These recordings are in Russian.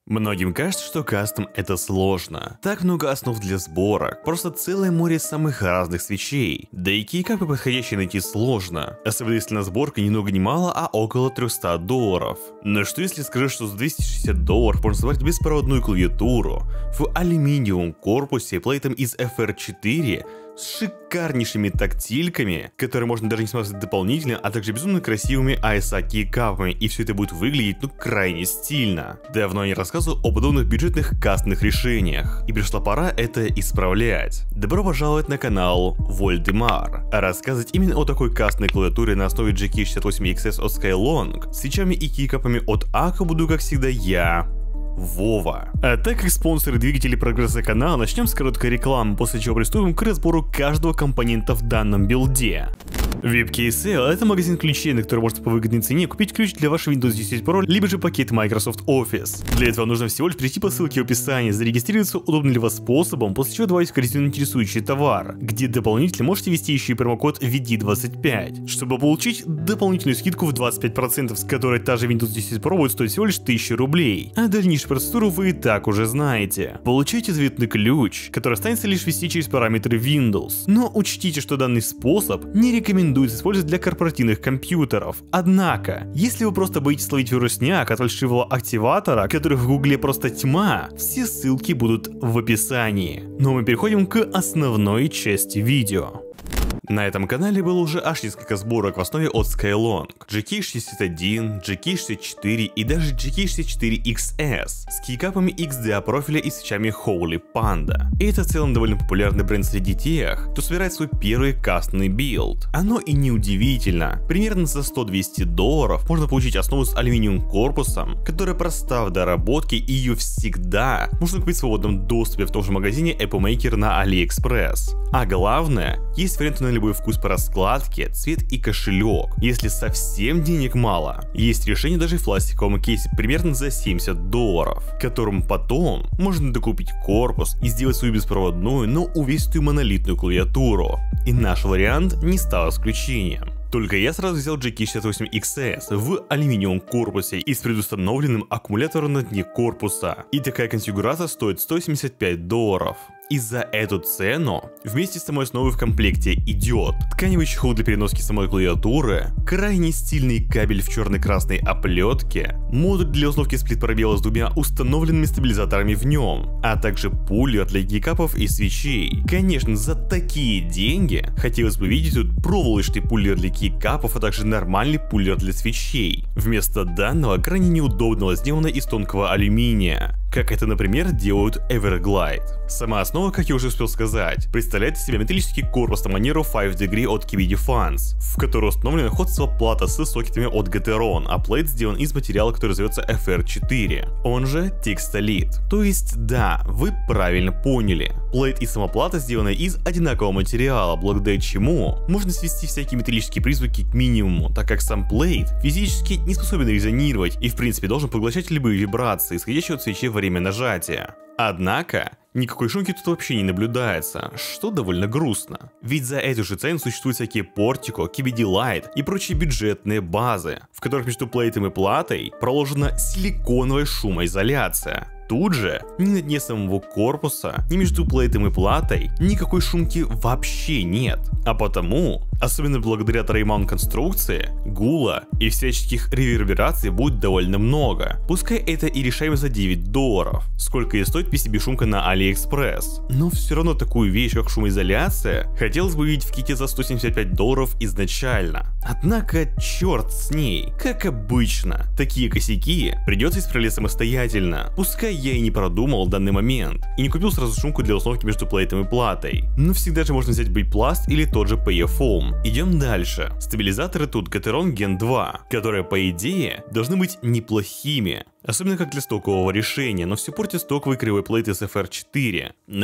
Многим кажется, что кастом это сложно. Так много основ для сборок, просто целое море самых разных свечей. Да и кейкапы подходящие найти сложно. Особенно если на сборку ни много ни мало, а около $300. Но что если скажу, что за $260 можно собрать беспроводную клавиатуру в алюминиевом корпусе плейтом из FR4 с шикарнейшими тактильками, которые можно даже не смазать дополнительно, а также безумно красивыми ASA кейкапами, и все это будет выглядеть крайне стильно. Давно не рассказывал о подобных бюджетных кастомных решениях, и пришла пора это исправлять. Добро пожаловать на канал Вольдемар. А рассказывать именно о такой кастомной клавиатуре на основе GK68XS от Skylong, свечами и кейкапами от Акко буду, как всегда, я, Вова. А так как спонсоры двигателей прогресса канала, начнем с короткой рекламы, после чего приступим к разбору каждого компонента в данном билде. WebKey Sale — это магазин ключей, на который можно по выгодной цене купить ключ для вашего Windows 10 Pro, либо же пакет Microsoft Office. Для этого нужно всего лишь перейти по ссылке в описании, зарегистрироваться удобным для вас способом, после чего добавить в корзину интересующий товар, где дополнительно можете ввести еще и промокод VD25, чтобы получить дополнительную скидку в 25%, с которой та же Windows 10 Pro будет стоить всего лишь 1000 рублей. А дальнейшую процедуру вы и так уже знаете. Получайте заветный ключ, который останется лишь ввести через параметры Windows. Но учтите, что данный способ не рекомендуется использовать для корпоративных компьютеров. Однако, если вы просто боитесь словить вирусняк от фальшивого активатора, которых в гугле просто тьма, все ссылки будут в описании. Но мы переходим к основной части видео. На этом канале было уже аж несколько сборок в основе от Skylong, GK61, GK64 и даже GK64XS с кейкапами XDA профиля и свечами Holy Panda. И это в целом довольно популярный бренд среди тех, кто собирает свой первый кастомный билд. Оно и не удивительно. Примерно за $100-200 можно получить основу с алюминиевым корпусом, которая проста в доработке, и ее всегда можно купить в свободном доступе в том же магазине Apple Maker на AliExpress. А главное, есть варианты на любой вкус по раскладке, цвет и кошелек. Если совсем денег мало, есть решение даже в пластиковом кейсе примерно за $70, которым потом можно докупить корпус и сделать свою беспроводную, но увесистую монолитную клавиатуру. И наш вариант не стал исключением. Только я сразу взял GK68XS в алюминиевом корпусе и с предустановленным аккумулятором на дне корпуса. И такая конфигурация стоит $175. И за эту цену вместе с самой основой в комплекте идет тканевый чехол для переноски самой клавиатуры, крайне стильный кабель в черно-красной оплетке, модуль для установки сплит-пробела с двумя установленными стабилизаторами в нем, а также пуллер для кейкапов и свечей. Конечно, за такие деньги хотелось бы видеть тут проволочный пуллер для кейкапов, а также нормальный пуллер для свечей. Вместо данного крайне неудобного сделано из тонкого алюминия, как это, например, делают Everglide. Сама основа, как я уже успел сказать, представляет из себя металлический корпус на манеру 5 Degree от KB Defense, в который установлена ходство плата с сокетами от Gateron, а плейт сделан из материала, который зовется FR4, он же Textalit. То есть да, вы правильно поняли. Плейт и сама плата сделаны из одинакового материала, благодаря чему можно свести всякие металлические призвуки к минимуму, так как сам плейт физически не способен резонировать и в принципе должен поглощать любые вибрации, исходящие от свечи во время нажатия. Однако, никакой шумки тут вообще не наблюдается, что довольно грустно. Ведь за эту же цену существуют всякие Portico, KBD Light и прочие бюджетные базы, в которых между плейтом и платой проложена силиконовая шумоизоляция. Тут же, ни на дне самого корпуса, ни между плейтом и платой никакой шумки вообще нет. А потому, особенно благодаря троймаунт конструкции, гула и всяческих ревербераций будет довольно много. Пускай это и решаемо за $9, сколько и стоит PCB-шумка на AliExpress. Но все равно такую вещь, как шумоизоляция, хотелось бы видеть в ките за $175 изначально. Однако, черт с ней, как обычно, такие косяки придется исправлять самостоятельно. Пускай я и не продумал данный момент, и не купил сразу шумку для установки между плейтом и платой, но всегда же можно взять Bayplast или тот же PFOam. Идем дальше. Стабилизаторы тут Gateron Gen 2, которые по идее должны быть неплохими. Особенно как для стокового решения, но все портит стоковый кривой плейт из FR4. На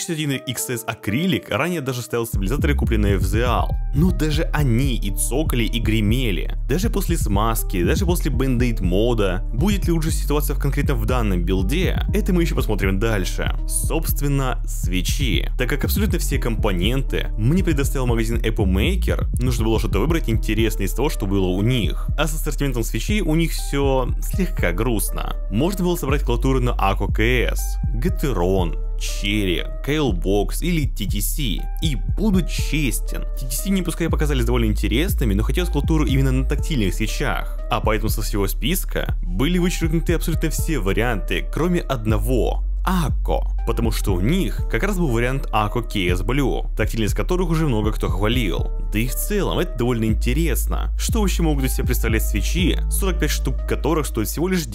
GK61XS Acrylic ранее даже ставил стабилизаторы, купленные в Zeal. Но даже они и цокали, и гремели. Даже после смазки, даже после Band-Aid мода. Будет ли лучше ситуация конкретно в данном билде, это мы еще посмотрим дальше. Собственно, свечи. Так как абсолютно все компоненты мне предоставил магазин Apple Maker, нужно было что-то выбрать интересное из того, что было у них. А с ассортиментом свечей у них все слегка грустно. грустно. Можно было собрать клавиатуры на Акко КС, Gateron, Cherry, Kailbox или TTC. И буду честен, TTC мне пускай показались довольно интересными, но хотелось клавиатуру именно на тактильных свечах. А поэтому со всего списка были вычеркнуты абсолютно все варианты, кроме одного. Акко, потому что у них как раз был вариант Акко KS Blue, тактильность которых уже много кто хвалил. Да и в целом это довольно интересно, что вообще могут из себя представлять свечи, 45 штук которых стоят всего лишь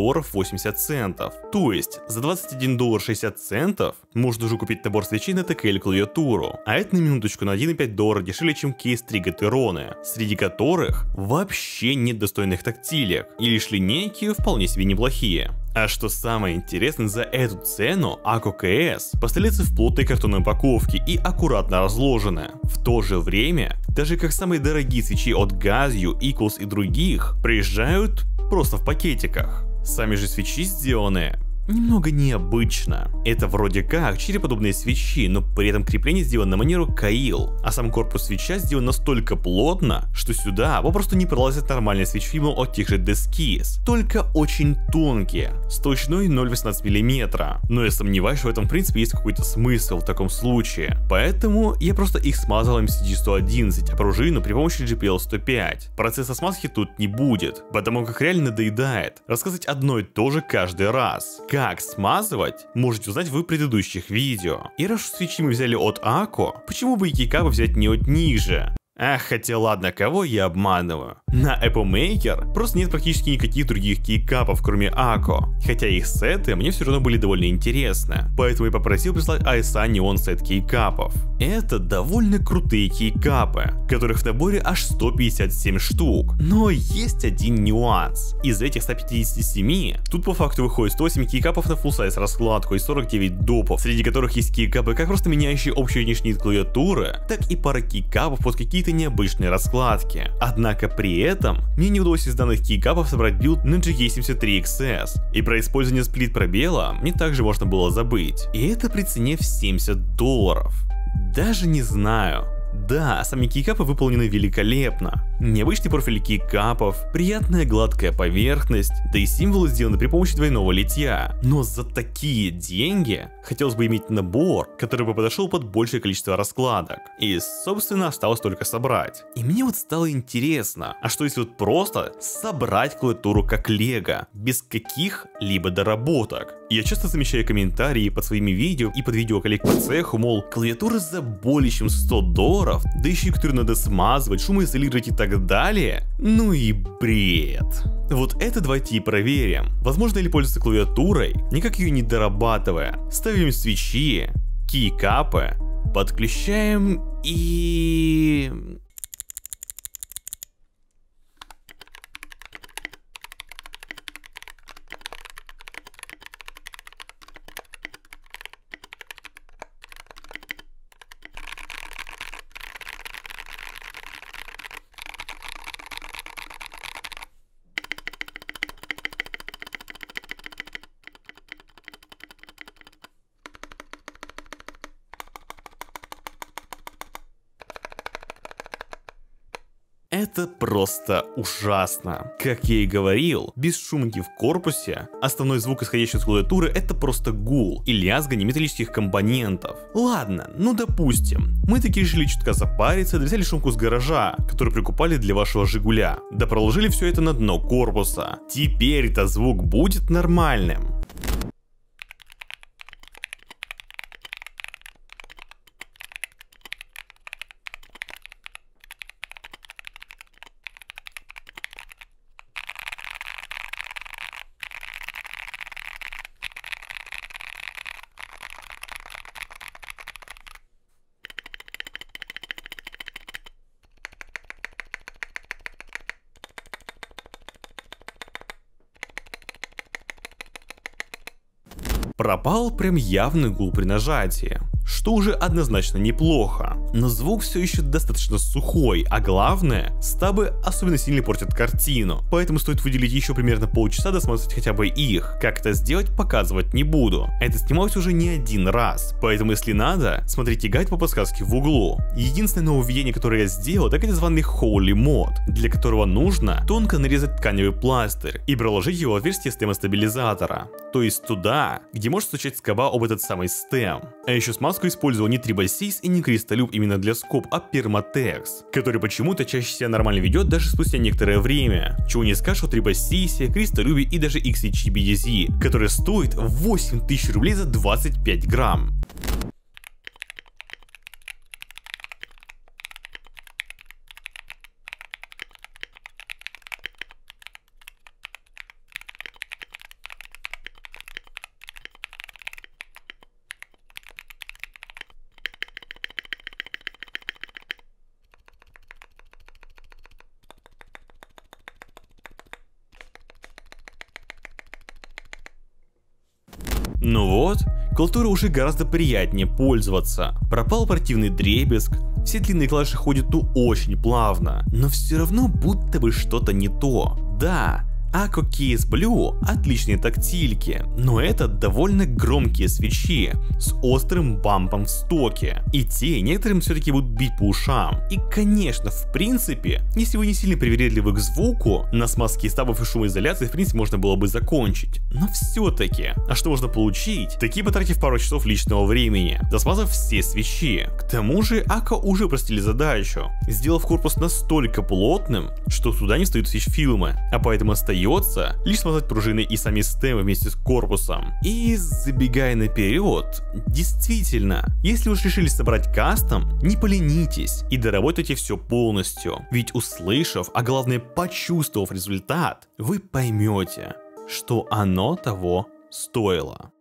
$10.80. То есть за $21.60 можно уже купить набор свечей на ТК или клавиатуру, а это на минуточку на $1,5 дешевле, чем KS3 Gateron, среди которых вообще нет достойных тактилек, и лишь линейки вполне себе неплохие. А что самое интересное, за эту цену Акко КС поставляется в плотной картонной упаковке и аккуратно разложены. В то же время, даже как самые дорогие свечи от Gazio, Equals и других, приезжают просто в пакетиках. Сами же свечи сделаны немного необычно. Это вроде как череподобные свечи, но при этом крепление сделано на манеру Каил, а сам корпус свеча сделан настолько плотно, что сюда попросту не пролазят нормальные свечфильмы от тех же Deskis, только очень тонкие, с толщиной 0,18 мм. Но я сомневаюсь, что в этом в принципе есть какой-то смысл в таком случае. Поэтому я просто их смазал MCD-111, а пружину при помощи GPL-105. Процесса смазки тут не будет, потому как реально надоедает рассказывать одно и то же каждый раз. Как смазывать, можете узнать в предыдущих видео. И раз уж свечи мы взяли от Акко, почему бы и кейкапы взять не от них же? Ах, хотя ладно, кого я обманываю. На Apple Maker просто нет практически никаких других кейкапов, кроме Акко. Хотя их сеты мне все равно были довольно интересны. Поэтому я попросил прислать ASA Neon сет кейкапов. Это довольно крутые кейкапы, которых в наборе аж 157 штук. Но есть один нюанс. Из этих 157 тут по факту выходит 108 кейкапов на full size раскладку и 49 допов, среди которых есть кейкапы как просто меняющие общий внешний вид клавиатуры, так и пара кейкапов под какие-то необычные раскладки. Однако при этом мне не удалось из данных кейкапов собрать билд на GK73XS, и про использование сплит пробела мне также можно было забыть. И это при цене в $70. Даже не знаю. Да, сами кейкапы выполнены великолепно. Необычный профиль кейкапов, приятная гладкая поверхность, да и символы сделаны при помощи двойного литья. Но за такие деньги хотелось бы иметь набор, который бы подошел под большее количество раскладок. И, собственно, осталось только собрать. И мне вот стало интересно, а что если вот просто собрать клавиатуру как лего, без каких-либо доработок? Я часто замечаю комментарии под своими видео и под видео коллег по цеху, мол, клавиатура за более чем $100, да еще и которую надо смазывать, шумоизолировать и так далее. Ну и бред. Вот это давайте и проверим. Возможно ли пользоваться клавиатурой, никак ее не дорабатывая. Ставим свечи, кейкапы, подключаем и... Это просто ужасно. Как я и говорил, без шумки в корпусе, основной звук, исходящий из клавиатуры, это просто гул и лязгание металлических компонентов. Ладно, ну допустим, мы таки решили чутка запариться, да взяли шумку с гаража, которую прикупали для вашего Жигуля, да проложили все это на дно корпуса. Теперь-то звук будет нормальным. Пропал прям явный гул при нажатии, что уже однозначно неплохо. но звук все еще достаточно сухой, а главное, стабы особенно сильно портят картину, поэтому стоит выделить еще примерно полчаса досмотреть хотя бы их. Как это сделать, показывать не буду. Это снималось уже не один раз, поэтому если надо, смотрите гайд по подсказке в углу. Единственное нововведение, которое я сделал, так это званый Holy мод, для которого нужно тонко нарезать тканевый пластырь и проложить его в отверстие стема стабилизатора, то есть туда, где может стучать скоба об этот самый стем. А еще смазку использовал не Tribal-Seas и не Crystalube именно для скоб, а Permatex, который почему-то чаще себя нормально ведет даже спустя некоторое время, чего не скажешь о Tribal-Seas, Crystalube и даже XHG BDZ, который стоит 8000 рублей за 25 грамм. Ну вот, клавиатура уже гораздо приятнее пользоваться. Пропал противный дребезг, все длинные клавиши ходят очень плавно, но все равно будто бы что-то не то. Да, Akko Keys Blue отличные тактильки, но это довольно громкие свечи с острым бампом в стоке, и те некоторым все-таки будут бить по ушам. И конечно, в принципе, если вы не сильно привередливы к звуку, на смазке стабов и шумоизоляции в принципе можно было бы закончить. Но все-таки, а что можно получить, таки потратив пару часов личного времени, досмазав все свечи. К тому же Akko уже упростили задачу, сделав корпус настолько плотным, что туда не встают свич-фильмы, а поэтому остается лишь смазать пружины и сами стемы вместе с корпусом. И забегая наперед, действительно, если уж решили собрать кастом, не поленитесь и доработайте все полностью, ведь услышав, а главное почувствовав результат, вы поймете, что оно того стоило.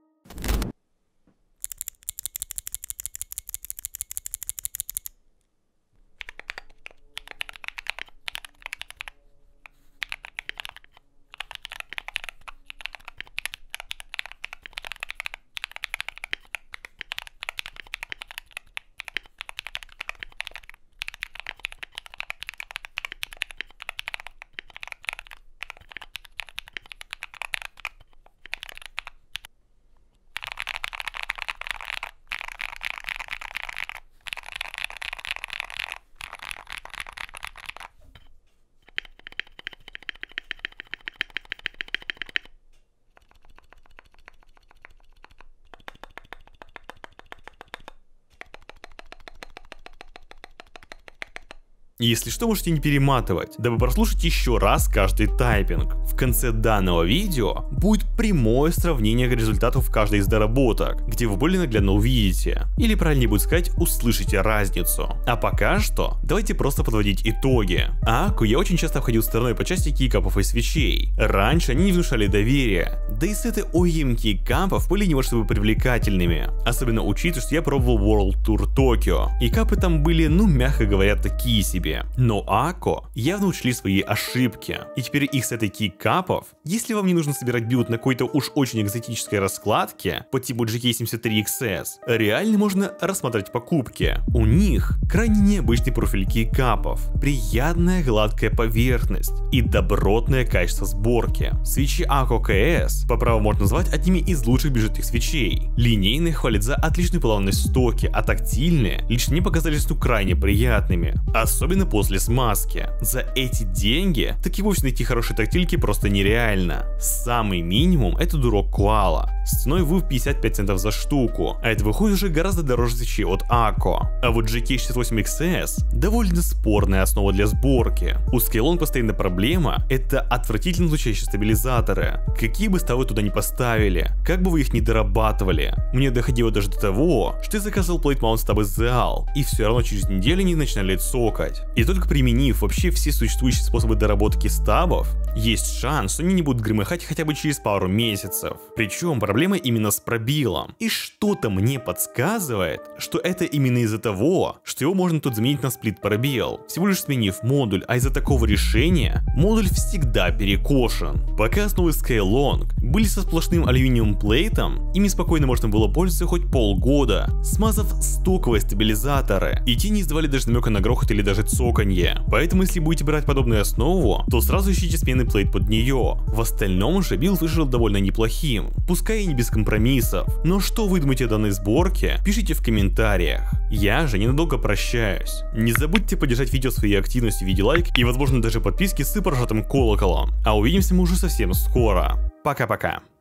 Если что, можете не перематывать, дабы прослушать еще раз каждый тайпинг. В конце данного видео будет прямое сравнение результатов каждой из доработок, где вы более наглядно увидите, или правильнее будет сказать, услышите разницу. А пока что, давайте просто подводить итоги. Akko я очень часто обходил стороной по части кейкапов и свечей. Раньше они не внушали доверия, да и сеты OEM кейкапов были не вот чтобы привлекательными, особенно учитывая, что я пробовал World Tour Tokyo, и капы там были, ну мягко говоря, такие себе. Но Akko явно учли свои ошибки, и теперь их сеты кейкапов, если вам не нужно собирать билд на какой-то уж очень экзотической раскладке по типу GK73XS, реально можно рассмотреть покупки. У них крайне необычный профиль кейкапов, приятная гладкая поверхность и добротное качество сборки. Свечи Akko KS по праву можно назвать одними из лучших бюджетных свечей. Линейные хвалят за отличную плавность в стоке, а тактильные лишь мне показались крайне приятными, особенно после смазки. За эти деньги так и вовсе найти хорошие тактильки просто нереально. Самый минимум это дурок Koala с ценой в 55 центов за штуку, а это выходит уже гораздо дороже свечей от Akko. А вот GK68XS довольно спорная основа для сборки. У Skylon постоянно проблема — это отвратительно звучащие стабилизаторы. Какие бы ставы туда не поставили, как бы вы их не дорабатывали, мне доходило даже до того, что я заказал Plate Mount стабы Zeal, и все равно через неделю не начинали цокать. И только применив вообще все существующие способы доработки стабов, есть шанс, что они не будут громыхать хотя бы через пару месяцев. Причем проблема именно с пробилом. И что-то мне подсказывает, что это именно из-за того, что его можно тут заменить на сплит пробел, всего лишь сменив модуль, а из-за такого решения модуль всегда перекошен. Пока основы Skylong были со сплошным алюминиевым плейтом, ими спокойно можно было пользоваться хоть полгода, смазав стоковые стабилизаторы, и те не издавали даже намека на грохот или даже цоканье. Поэтому если будете брать подобную основу, то сразу ищите сменный плейт под нее. В остальном же билд вышел довольно неплохим, пускай и не без компромиссов. Но что вы думаете о данной сборке, пишите в комментариях. Я же ненадолго прощаюсь. Не забудьте поддержать видео своей активностью в виде лайка и возможно даже подписки с прожатым колоколом. А увидимся мы уже совсем скоро. Пока-пока.